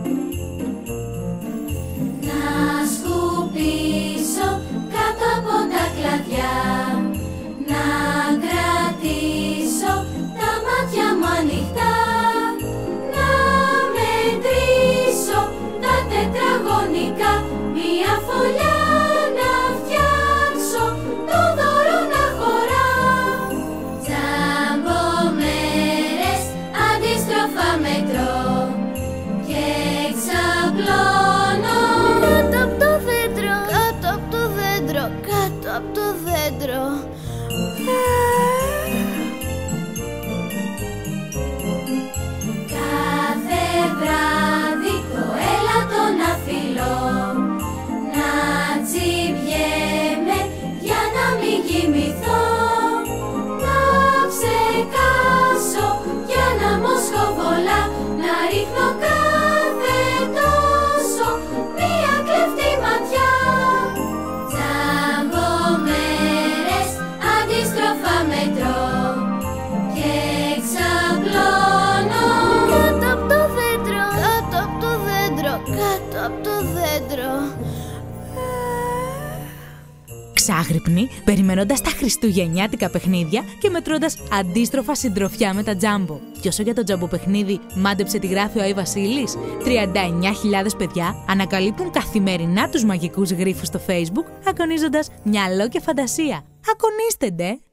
Να σκουπίσω κάτω από τα κλαδιά, να κρατήσω τα μάτια μου ανοιχτά, να μετρήσω τα τετραγωνικά, μια φωλιά να φτιάξω, το δώρο να χωρά. Τζαμπομέρες αντίστροφα μετρώ και ξαπλώνω κάτω απ' το δέντρο, κάτω απ' το δέντρο, κάτω απ' το δέντρο. Κάθε βράδυ το έλατο να φιλώ, να τσιμπιέμαι για να μην κοιμηθώ, να ψεκάσω για να μοσχοβολά, να ρίχνω κάθε τόσο μια κλεφτή ματιά. Τζαμπομέρες αντίστροφα μετρώ και ξαπλώνω κάτω απ' το δέντρο, κάτω απ' το δέντρο, κάτω απ' το δέντρο. Ξάγρυπνοι, περιμένοντας τα χριστουγεννιάτικα παιχνίδια και μετρώντας αντίστροφα συντροφιά με τα τζάμπο. Και όσο για το τζαμποπαιχνίδι μάντεψε τι γράφει ο Άι Βασίλης, 39.000 παιδιά ανακαλύπτουν καθημερινά τους μαγικούς γρίφους στο Facebook, αγωνίζοντας μυαλό και φαντασία. Αγωνίστε ντε!